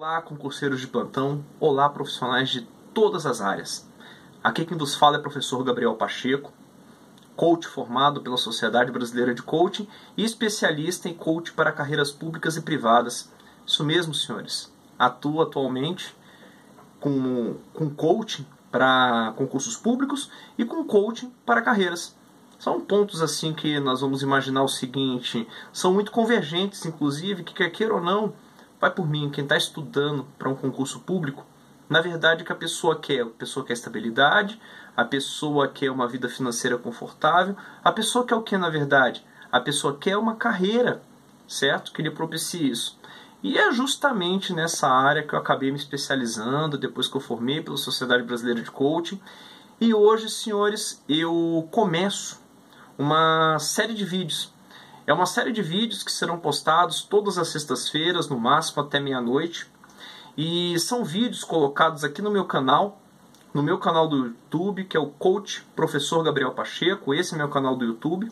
Olá, concurseiros de plantão, olá, profissionais de todas as áreas. Aqui quem vos fala é o professor Gabriel Pacheco, coach formado pela Sociedade Brasileira de Coaching e especialista em coaching para carreiras públicas e privadas. Isso mesmo, senhores. Atuo atualmente com coaching para concursos públicos e com coaching para carreiras. São pontos assim que nós vamos imaginar o seguinte, são muito convergentes, inclusive, que quer queira ou não, vai por mim, quem está estudando para um concurso público, na verdade o que a pessoa quer estabilidade, a pessoa quer uma vida financeira confortável, a pessoa quer o que na verdade? A pessoa quer uma carreira, certo? Que lhe propicie isso. E é justamente nessa área que eu acabei me especializando, depois que eu formei pela Sociedade Brasileira de Coaching. E hoje, senhores, eu começo uma série de vídeos. É uma série de vídeos que serão postados todas as sextas-feiras, no máximo até meia-noite. E são vídeos colocados aqui no meu canal do YouTube, que é o Coach Professor Gabriel Pacheco. Esse é meu canal do YouTube.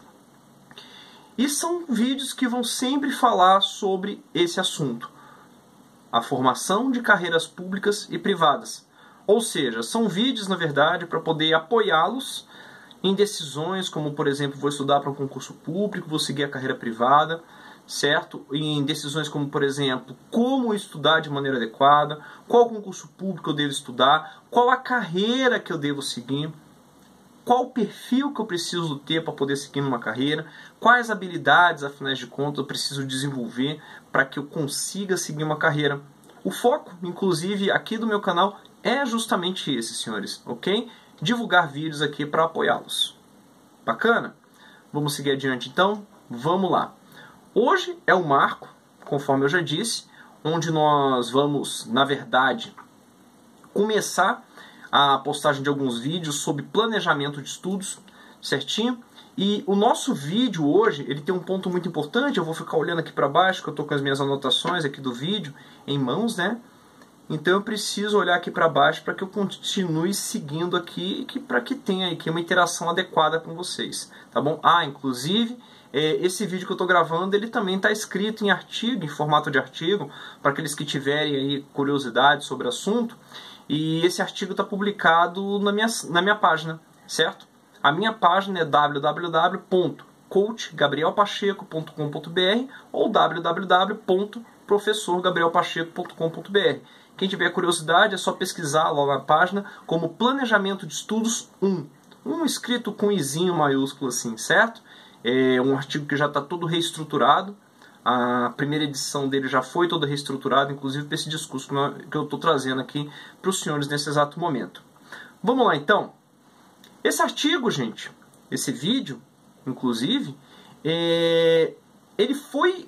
E são vídeos que vão sempre falar sobre esse assunto. A formação de carreiras públicas e privadas. Ou seja, são vídeos, na verdade, para poder apoiá-los em decisões como, por exemplo, vou estudar para um concurso público, vou seguir a carreira privada, certo? E em decisões como, por exemplo, como estudar de maneira adequada, qual concurso público eu devo estudar, qual a carreira que eu devo seguir, qual o perfil que eu preciso ter para poder seguir numa carreira, quais habilidades, afinal de contas, eu preciso desenvolver para que eu consiga seguir uma carreira. O foco, inclusive, aqui do meu canal é justamente esse, senhores, ok? Divulgar vídeos aqui para apoiá-los. Bacana? Vamos seguir adiante então? Vamos lá. Hoje é o marco, conforme eu já disse, onde nós vamos, na verdade, começar a postagem de alguns vídeos sobre planejamento de estudos, certinho? E o nosso vídeo hoje, ele tem um ponto muito importante, eu vou ficar olhando aqui para baixo, que eu estou com as minhas anotações aqui do vídeo em mãos, né? Então eu preciso olhar aqui para baixo para que eu continue seguindo aqui e para que tenha aqui uma interação adequada com vocês, tá bom? Inclusive, esse vídeo que eu estou gravando, ele também está escrito em artigo, em formato de artigo, para aqueles que tiverem aí curiosidade sobre o assunto. E esse artigo está publicado na minha página, certo? A minha página é www.coachgabrielpacheco.com.br ou www.professorgabrielpacheco.com.br. Quem tiver curiosidade é só pesquisar lá na página como Planejamento de Estudos 1. Escrito com izinho maiúsculo assim, certo? É um artigo que já está todo reestruturado. A primeira edição dele já foi toda reestruturada, inclusive para esse discurso que eu estou trazendo aqui para os senhores nesse exato momento. Vamos lá então. Esse artigo, gente, esse vídeo, inclusive, ele foi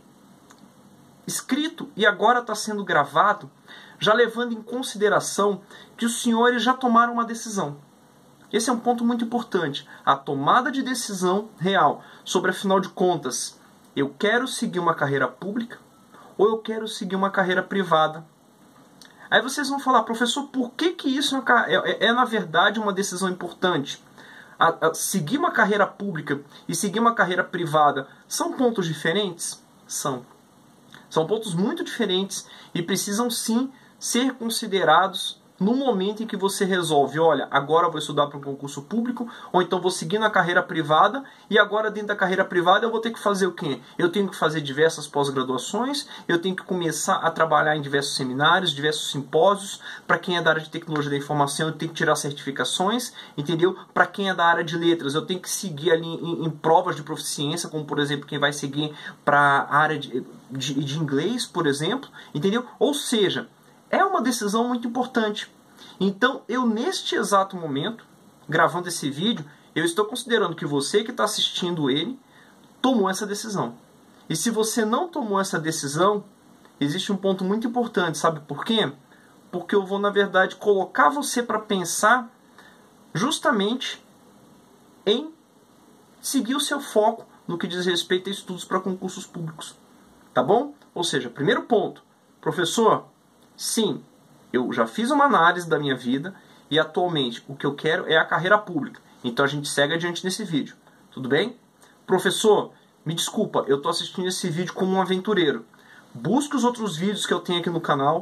escrito e agora está sendo gravado, já levando em consideração que os senhores já tomaram uma decisão. Esse é um ponto muito importante. A tomada de decisão real sobre, afinal de contas, eu quero seguir uma carreira pública ou eu quero seguir uma carreira privada. Aí vocês vão falar, professor, por que isso é na verdade uma decisão importante? Seguir uma carreira pública e seguir uma carreira privada são pontos diferentes? São. São pontos muito diferentes e precisam sim ser considerados no momento em que você resolve, olha, agora eu vou estudar para um concurso público, ou então vou seguir na carreira privada, e agora dentro da carreira privada eu vou ter que fazer o quê? Eu tenho que fazer diversas pós-graduações, eu tenho que começar a trabalhar em diversos seminários, diversos simpósios. Para quem é da área de tecnologia da informação, eu tenho que tirar certificações, entendeu? Para quem é da área de letras, eu tenho que seguir ali em provas de proficiência, como por exemplo, quem vai seguir para a área de inglês, por exemplo, entendeu? Ou seja, é uma decisão muito importante. Então, eu neste exato momento, gravando esse vídeo, eu estou considerando que você que está assistindo ele, tomou essa decisão. E se você não tomou essa decisão, existe um ponto muito importante, sabe por quê? Porque eu vou, na verdade, colocar você para pensar justamente em seguir o seu foco no que diz respeito a estudos para concursos públicos. Tá bom? Ou seja, primeiro ponto, professor, sim, eu já fiz uma análise da minha vida e atualmente o que eu quero é a carreira pública. Então a gente segue adiante nesse vídeo. Tudo bem? Professor, me desculpa, eu estou assistindo esse vídeo como um aventureiro. Busque os outros vídeos que eu tenho aqui no canal,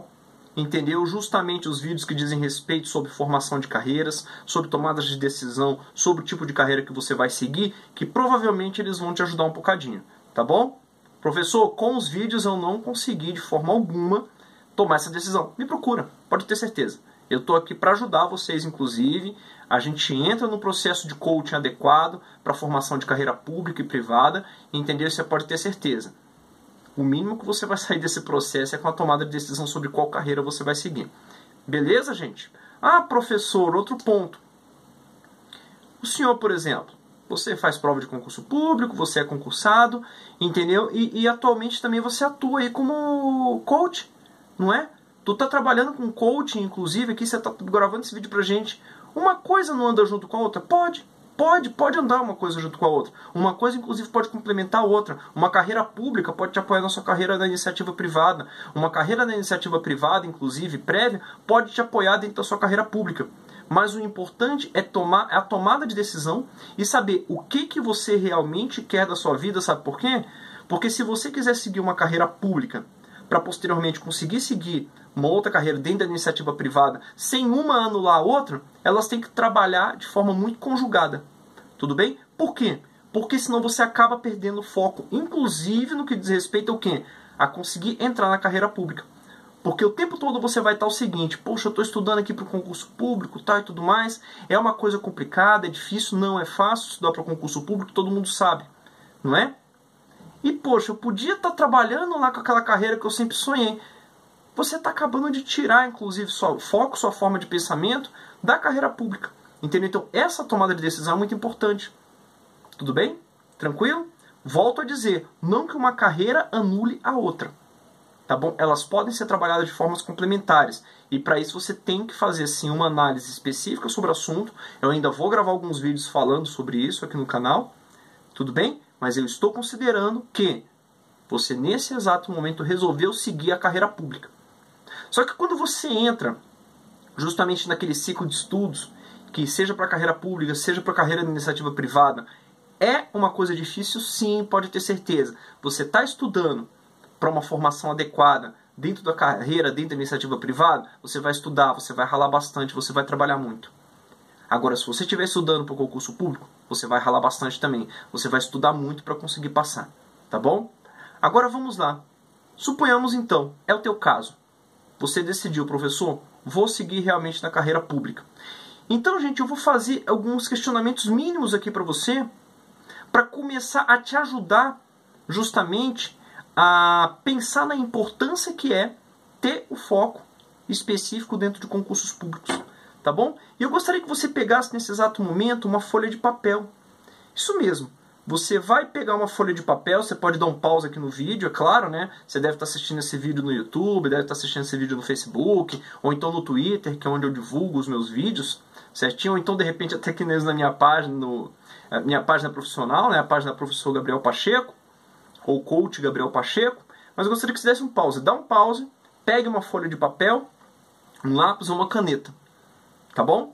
entendeu? Justamente os vídeos que dizem respeito sobre formação de carreiras, sobre tomadas de decisão, sobre o tipo de carreira que você vai seguir, que provavelmente eles vão te ajudar um bocadinho, tá bom? Professor, com os vídeos eu não consegui de forma alguma tomar essa decisão. Me procura, pode ter certeza. Eu estou aqui para ajudar vocês, inclusive. A gente entra no processo de coaching adequado para a formação de carreira pública e privada, entendeu? Você pode ter certeza. O mínimo que você vai sair desse processo é com a tomada de decisão sobre qual carreira você vai seguir. Beleza, gente? Ah, professor, outro ponto. O senhor, por exemplo, você faz prova de concurso público, você é concursado, entendeu? E atualmente também você atua aí como coach, não é? Tu tá trabalhando com coaching, inclusive, aqui você tá gravando esse vídeo pra gente. Uma coisa não anda junto com a outra? Pode andar uma coisa junto com a outra. Uma coisa, inclusive, pode complementar a outra. Uma carreira pública pode te apoiar na sua carreira na iniciativa privada. Uma carreira na iniciativa privada, inclusive, prévia, pode te apoiar dentro da sua carreira pública. Mas o importante é a tomada de decisão e saber o que você realmente quer da sua vida, sabe por quê? Porque se você quiser seguir uma carreira pública para posteriormente conseguir seguir uma outra carreira dentro da iniciativa privada, sem uma anular a outra, elas têm que trabalhar de forma muito conjugada. Tudo bem? Por quê? Porque senão você acaba perdendo foco, inclusive no que diz respeito ao quê? A conseguir entrar na carreira pública. Porque o tempo todo você vai estar o seguinte: poxa, eu estou estudando aqui para o concurso público, tá, e tudo mais. É uma coisa complicada, é difícil, não é fácil estudar para concurso público, todo mundo sabe, não é? E poxa, eu podia estar trabalhando lá com aquela carreira que eu sempre sonhei. Você está acabando de tirar, inclusive, seu foco, sua forma de pensamento da carreira pública. Entendeu? Então, essa tomada de decisão é muito importante. Tudo bem? Tranquilo? Volto a dizer, não que uma carreira anule a outra. Tá bom? Elas podem ser trabalhadas de formas complementares. E para isso você tem que fazer sim uma análise específica sobre o assunto. Eu ainda vou gravar alguns vídeos falando sobre isso aqui no canal. Tudo bem? Mas eu estou considerando que você nesse exato momento resolveu seguir a carreira pública. Só que quando você entra justamente naquele ciclo de estudos, que seja para a carreira pública, seja para a carreira de iniciativa privada, é uma coisa difícil, sim, pode ter certeza. Você está estudando para uma formação adequada dentro da carreira, dentro da iniciativa privada, você vai estudar, você vai ralar bastante, você vai trabalhar muito. Agora, se você estiver estudando para o concurso público, você vai ralar bastante também. Você vai estudar muito para conseguir passar, tá bom? Agora vamos lá. Suponhamos então, é o teu caso. Você decidiu, professor, vou seguir realmente na carreira pública. Então, gente, eu vou fazer alguns questionamentos mínimos aqui para você, para começar a te ajudar justamente a pensar na importância que é ter o foco específico dentro de concursos públicos, tá bom? E eu gostaria que você pegasse nesse exato momento uma folha de papel. Isso mesmo. Você vai pegar uma folha de papel, você pode dar um pause aqui no vídeo, é claro, né? Você deve estar assistindo esse vídeo no YouTube, deve estar assistindo esse vídeo no Facebook, ou então no Twitter, que é onde eu divulgo os meus vídeos, certinho? Ou então, de repente, até aqui mesmo na minha página, minha página profissional, né? A página Professor Gabriel Pacheco, ou Coach Gabriel Pacheco. Mas eu gostaria que você desse um pause. Dá um pause, pegue uma folha de papel, um lápis ou uma caneta, tá bom?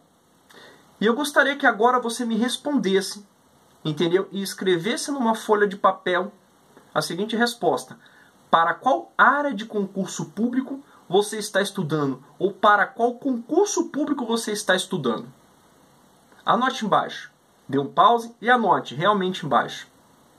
E eu gostaria que agora você me respondesse, entendeu? E escrevesse numa folha de papel a seguinte resposta: para qual área de concurso público você está estudando? Ou para qual concurso público você está estudando? Anote embaixo. Dê um pause e anote realmente embaixo.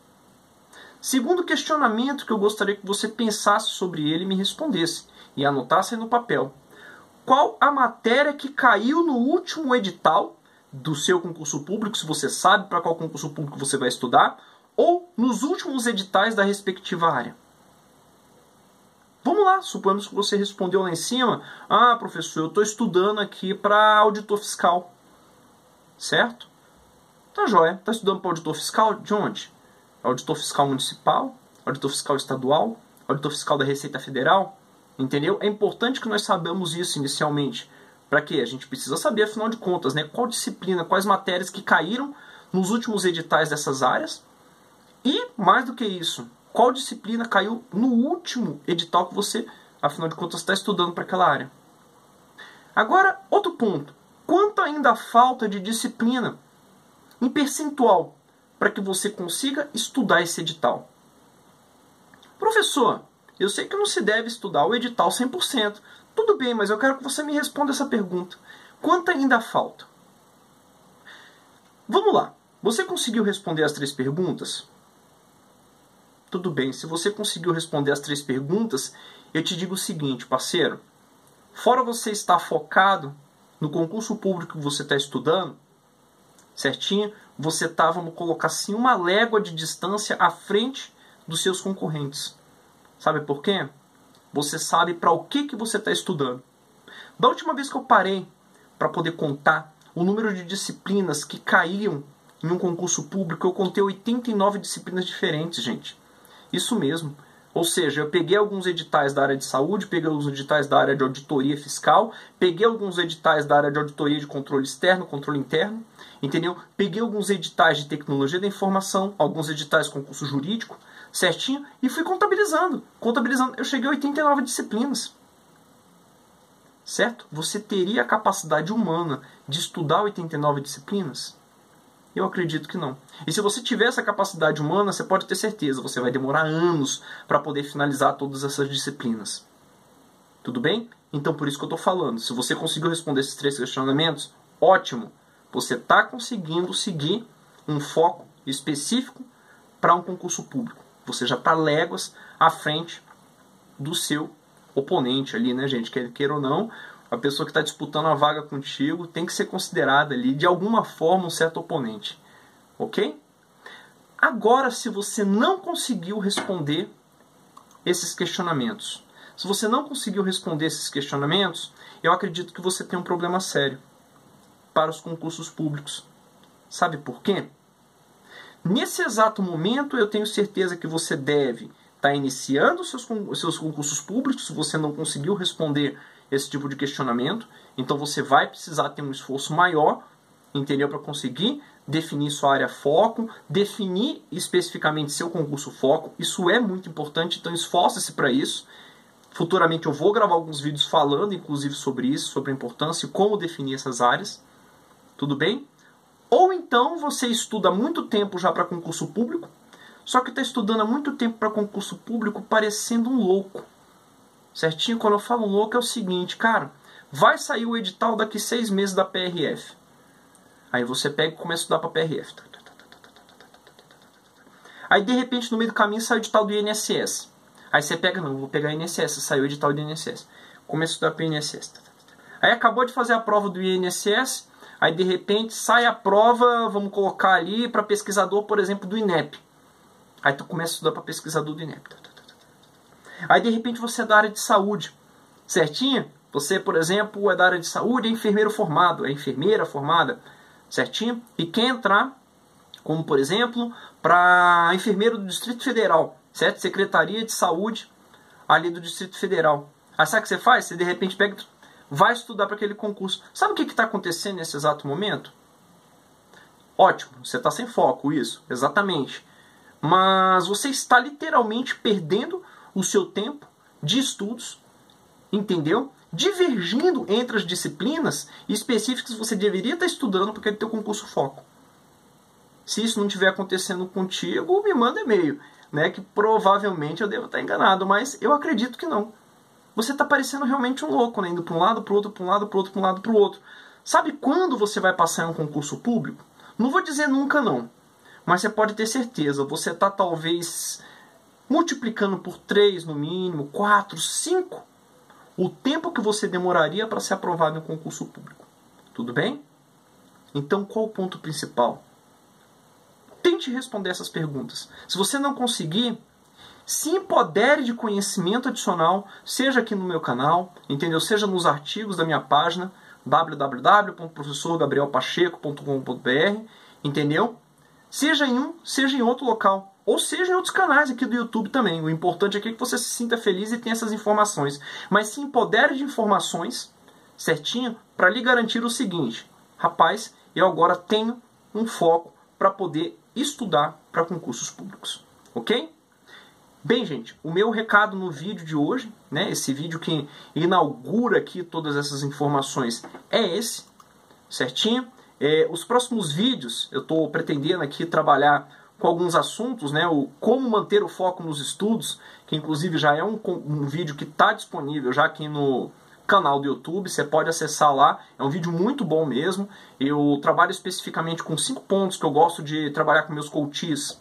Segundo questionamento que eu gostaria que você pensasse sobre ele e me respondesse. E anotasse aí no papel. Qual a matéria que caiu no último edital do seu concurso público, se você sabe para qual concurso público você vai estudar, ou nos últimos editais da respectiva área? Vamos lá, suponhamos que você respondeu lá em cima: ah, professor, eu estou estudando aqui para auditor fiscal. Certo? Tá joia. Está estudando para auditor fiscal de onde? Auditor fiscal municipal? Auditor fiscal estadual? Auditor fiscal da Receita Federal? Entendeu? É importante que nós saibamos isso inicialmente. Para quê? A gente precisa saber, afinal de contas, né, qual disciplina, quais matérias que caíram nos últimos editais dessas áreas. E, mais do que isso, qual disciplina caiu no último edital que você, afinal de contas, está estudando para aquela área. Agora, outro ponto. Quanto ainda falta de disciplina em percentual para que você consiga estudar esse edital? Professor, eu sei que não se deve estudar o edital 100%. Tudo bem, mas eu quero que você me responda essa pergunta. Quanto ainda falta? Vamos lá. Você conseguiu responder as 3 perguntas? Tudo bem, se você conseguiu responder as 3 perguntas, eu te digo o seguinte, parceiro. Fora você estar focado no concurso público que você está estudando, certinho? Você está, vamos colocar assim, uma légua de distância à frente dos seus concorrentes. Sabe por quê? Você sabe para o que você está estudando. Da última vez que eu parei para poder contar o número de disciplinas que caíam em um concurso público, eu contei 89 disciplinas diferentes, gente. Isso mesmo. Ou seja, eu peguei alguns editais da área de saúde, peguei alguns editais da área de auditoria fiscal, peguei alguns editais da área de auditoria de controle externo, controle interno, entendeu? Peguei alguns editais de tecnologia da informação, alguns editais de concurso jurídico, certinho, e fui contabilizando. Eu cheguei a 89 disciplinas. Certo? Você teria a capacidade humana de estudar 89 disciplinas? Eu acredito que não. E se você tiver essa capacidade humana, você pode ter certeza, você vai demorar anos para poder finalizar todas essas disciplinas. Tudo bem? Então por isso que eu estou falando. Se você conseguiu responder esses 3 questionamentos, ótimo. Você está conseguindo seguir um foco específico para um concurso público. Você já está léguas à frente do seu oponente ali, né, gente? Queira ou não, a pessoa que está disputando a vaga contigo tem que ser considerada ali, de alguma forma, um certo oponente. Ok? Agora, se você não conseguiu responder esses questionamentos, eu acredito que você tem um problema sério para os concursos públicos. Sabe por quê? Nesse exato momento, eu tenho certeza que você deve estar iniciando os seus concursos públicos, se você não conseguiu responder esse tipo de questionamento. Então você vai precisar ter um esforço maior, entendeu? Para conseguir definir sua área foco, definir especificamente seu concurso foco. Isso é muito importante, então esforce-se para isso. Futuramente eu vou gravar alguns vídeos falando, inclusive, sobre isso, sobre a importância e como definir essas áreas. Tudo bem? Ou então você estuda há muito tempo já para concurso público, só que está estudando há muito tempo para concurso público parecendo um louco. Certinho? Quando eu falo louco é o seguinte, cara, vai sair o edital daqui 6 meses da PRF. Aí você pega e começa a estudar para a PRF. Aí de repente no meio do caminho sai o edital do INSS. Aí você pega, não, vou pegar o INSS, saiu o edital do INSS. Começa a estudar para o INSS. Aí acabou de fazer a prova do INSS, aí de repente sai a prova, vamos colocar ali, para pesquisador, por exemplo, do INEP. Aí tu começa a estudar para pesquisador do INEP. Aí de repente você é da área de saúde, certinho? Você, por exemplo, é da área de saúde, é enfermeiro formado, é enfermeira formada, certinho? E quer entrar, como por exemplo, para enfermeiro do Distrito Federal, certo? Secretaria de Saúde ali do Distrito Federal. Aí sabe o que você faz? Você de repente pega, vai estudar para aquele concurso. Sabe o que está acontecendo nesse exato momento? Ótimo, você está sem foco, isso, exatamente. Mas você está literalmente perdendo o seu tempo de estudos, entendeu? Divergindo entre as disciplinas específicas que você deveria estar estudando para aquele teu concurso foco. Se isso não estiver acontecendo contigo, me manda e-mail, né? Que provavelmente eu devo estar enganado, mas eu acredito que não. Você está parecendo realmente um louco, né? Indo para um lado, para o outro, para um lado, para o outro, para um lado, para o outro. Sabe quando você vai passar em um concurso público? Não vou dizer nunca não, mas você pode ter certeza, você está talvez multiplicando por 3 no mínimo, 4, 5, o tempo que você demoraria para ser aprovado em um concurso público. Tudo bem? Então qual o ponto principal? Tente responder essas perguntas. Se você não conseguir, se empodere de conhecimento adicional, seja aqui no meu canal, entendeu? Seja nos artigos da minha página, www.professorgabrielpacheco.com.br, entendeu? Seja em um, seja em outro local, ou seja em outros canais aqui do YouTube também. O importante aqui é que você se sinta feliz e tenha essas informações. Mas se empodere de informações, certinho, para lhe garantir o seguinte: rapaz, eu agora tenho um foco para poder estudar para concursos públicos. Ok? Bem, gente, o meu recado no vídeo de hoje, né, esse vídeo que inaugura aqui todas essas informações, é esse, certinho? Os próximos vídeos eu estou pretendendo aqui trabalhar com alguns assuntos, né, o como manter o foco nos estudos, que inclusive já é um vídeo que está disponível já aqui no canal do YouTube, você pode acessar lá, é um vídeo muito bom mesmo. Eu trabalho especificamente com 5 pontos que eu gosto de trabalhar com meus coaches,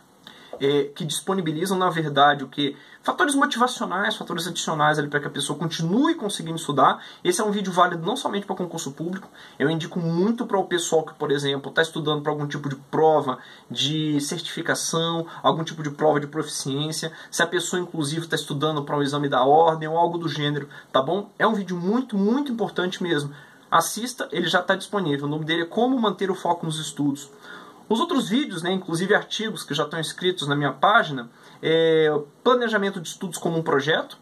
que disponibilizam, na verdade, o que? Fatores motivacionais, fatores adicionais ali para que a pessoa continue conseguindo estudar. Esse é um vídeo válido não somente para concurso público, eu indico muito para o pessoal que, por exemplo, está estudando para algum tipo de prova de certificação, algum tipo de prova de proficiência, se a pessoa, inclusive, está estudando para um exame da ordem ou algo do gênero, tá bom? É um vídeo muito, muito importante mesmo. Assista, ele já está disponível. O nome dele é Como Manter o Foco nos Estudos. Os outros vídeos, né, inclusive artigos que já estão inscritos na minha página, planejamento de estudos como um projeto,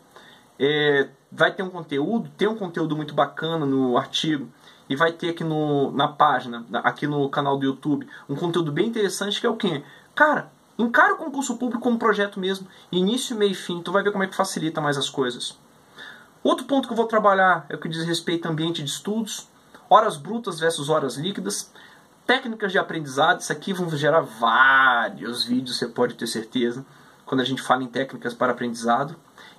vai ter um conteúdo, tem um conteúdo muito bacana no artigo, e vai ter aqui na página, aqui no canal do YouTube, um conteúdo bem interessante que é o quê? Cara, encara o concurso público como um projeto mesmo, início, meio e fim, tu vai ver como é que facilita mais as coisas. Outro ponto que eu vou trabalhar é o que diz respeito ao ambiente de estudos, horas brutas versus horas líquidas, técnicas de aprendizado. Isso aqui vão gerar vários vídeos, você pode ter certeza, quando a gente fala em técnicas para aprendizado.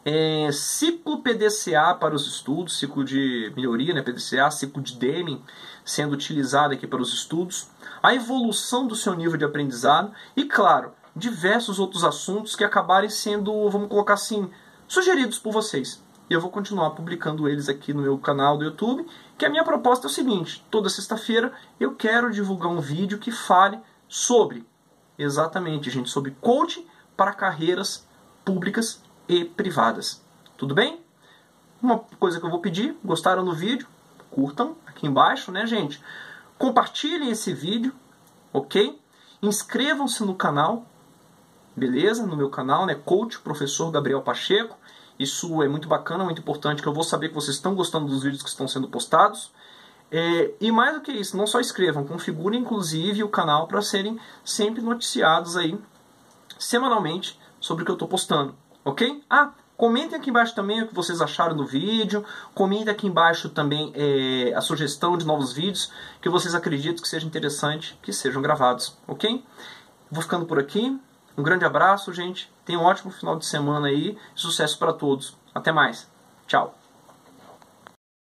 Ciclo PDCA para os estudos, ciclo de melhoria, né, PDCA, ciclo de Deming sendo utilizado aqui para os estudos. A evolução do seu nível de aprendizado e, claro, diversos outros assuntos que acabarem sendo, vamos colocar assim, sugeridos por vocês. E eu vou continuar publicando eles aqui no meu canal do YouTube, que a minha proposta é o seguinte: toda sexta-feira eu quero divulgar um vídeo que fale sobre, exatamente, gente, sobre coaching para carreiras públicas e privadas. Tudo bem? Uma coisa que eu vou pedir: gostaram do vídeo? Curtam aqui embaixo, né, gente? Compartilhem esse vídeo, ok? Inscrevam-se no canal, beleza? No meu canal, né, Coach Professor Gabriel Pacheco. Isso é muito bacana, muito importante, que eu vou saber que vocês estão gostando dos vídeos que estão sendo postados. E mais do que isso, não só inscrevam, configurem inclusive o canal para serem sempre noticiados aí semanalmente sobre o que eu estou postando, ok? Comentem aqui embaixo também o que vocês acharam do vídeo, comentem aqui embaixo também a sugestão de novos vídeos que vocês acreditam que seja interessante que sejam gravados, ok? Vou ficando por aqui. Um grande abraço, gente. Tenham um ótimo final de semana aí. Sucesso para todos. Até mais. Tchau.